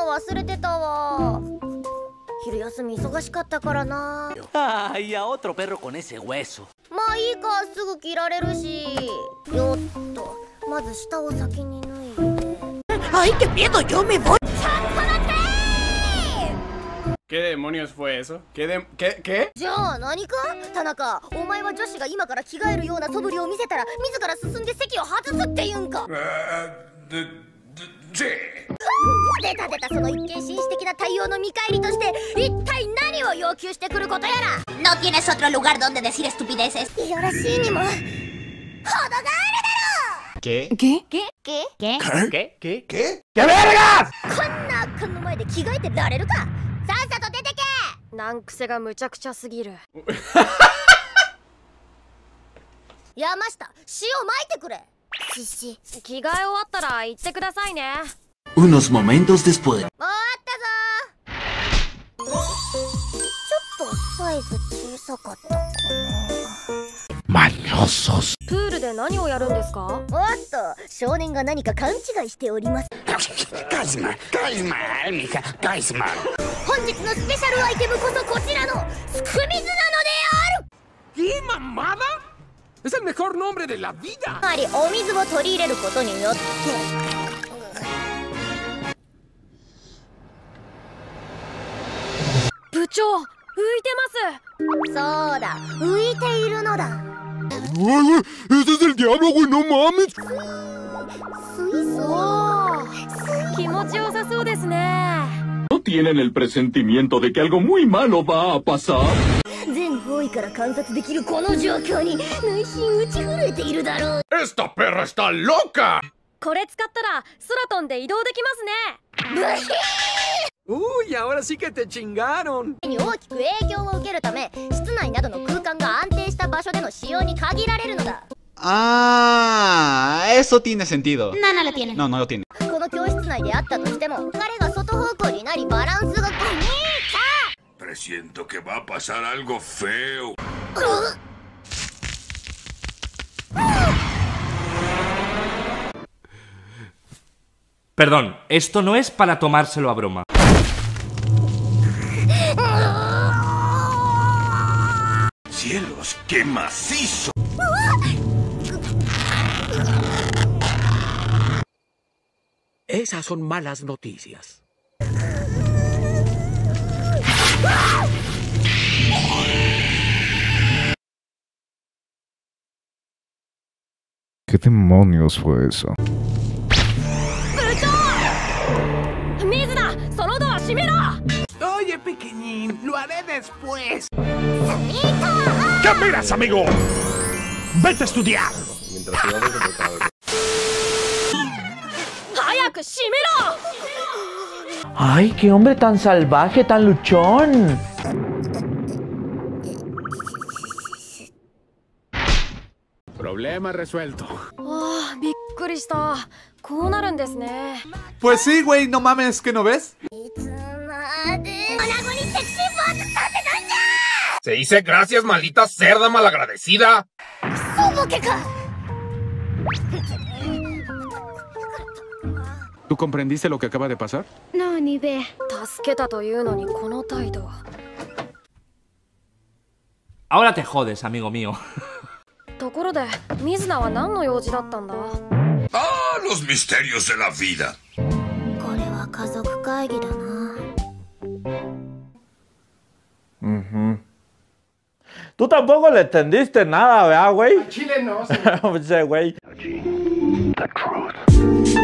忘れてたわ。昼休み忙しかったからな。 Ay, a otro perro con ese hueso. まあいいか、すぐ着られるし。よっと、まず下を先に脱いで。 ¡Ay, qué miedo! ¡Yo me voy! ¿Qué demonios fue eso? ¿Qué? じゃあ何か田中、お前は女子が今から着替えるような素振りを見せたら自ら進んで席を外すっていうんか。出たその一見紳士的な対応の見返りとして一体何を要求してくることやら。 No tienes otro lugar donde decir estupideces. いやらしいにも程があるだろう。 ¿Qué? ¿Qué? ¿Qué? ¿Qué? ¿Qué? ¿Qué vergas? こんな圧巻の前で着替えてられるか。さっさと出てけ。難癖がむちゃくちゃすぎる。山下、塩まいてくれ。 Sí, sí. 着替え終わったら言ってくださいね。 Unos momentos después. 終わったぞ。ちょっとサイズ小さかったかな。 Malosos. プールで何をやるんですか。おっと、少年が何か勘違いしております。 Caes mal, mija, caes mal. 本日のスペシャルアイテムこそこちらのすく水なのである。 ¿Qué mamada? Es el mejor nombre de la vida. つまりお水を取り入れることによって部長、浮いてます。そうだ、浮いているのだ。 ¡Ese es el diablo, güey! ¡No mames! 気持ちよさそうですね。 ¿No tienen el presentimiento de que algo muy malo va a pasar? 全方位から観察できるこの状況に内心打ち震えているだろう。 ¡Esta perra está loca! これ使ったら空飛んで移動できますね。ブヒー Uy, ahora sí que te chingaron. に大きく影響を受けるため、室内などの空間が安定した場所での使用に限られるのだ。 Ah, eso tiene sentido. No, no lo tiene. No, no lo tiene. この教室内であったとしても、彼が外方向になりバランスが。 Presiento que va a pasar algo feo. Perdón, esto no es para tomárselo a broma. ¡Cielos, qué macizo! Esas son malas noticias. ¿Qué demonios fue eso? Oye, pequeñín, lo haré después. ¿Qué miras, amigo? ¡Vete a estudiar! ¡Ay, qué hombre tan salvaje, tan luchón! Problema resuelto. Pues sí, güey, no mames, ¿que no ves? Se dice gracias, maldita cerda malagradecida. ¿Tú comprendiste lo que acaba de pasar? No, ni ve. Ahora te jodes, amigo mío. ¡Ah, los misterios de la vida! Tú tampoco le entendiste nada, ¿verdad, güey? Chile no. Sí, güey. The truth.